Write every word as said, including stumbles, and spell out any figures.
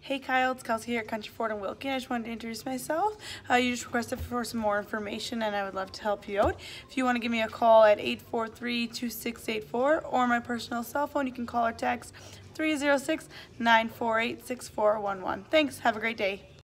Hey Kyle, it's Kelsey here at Country Ford and Wilkie. I just wanted to introduce myself. Uh, you just requested for some more information and I would love to help you out. If you want to give me a call at eight four three, two six eight four or my personal cell phone, you can call or text three oh six, nine four eight, six four one one. Thanks, have a great day.